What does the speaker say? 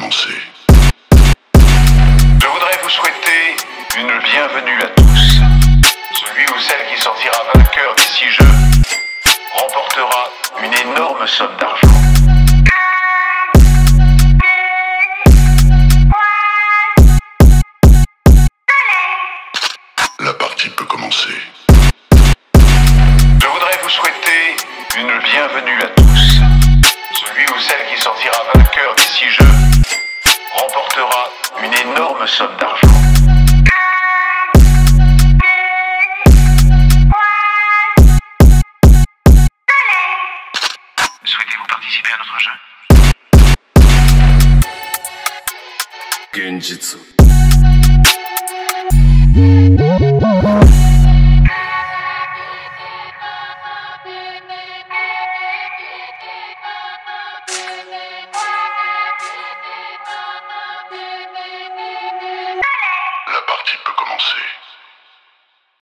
commencer. Je voudrais vous souhaiter une bienvenue à tous. Celui ou celle qui sortira vainqueur d'ici jeu remportera une énorme somme d'argent. La partie peut commencer. Je voudrais vous souhaiter une bienvenue à tous. Celui ou celle qui sortira vainqueur d'ici jeu remportera une énorme somme d'argent. Souhaitez-vous participer à notre jeu? Genjitsu. La partie peut commencer.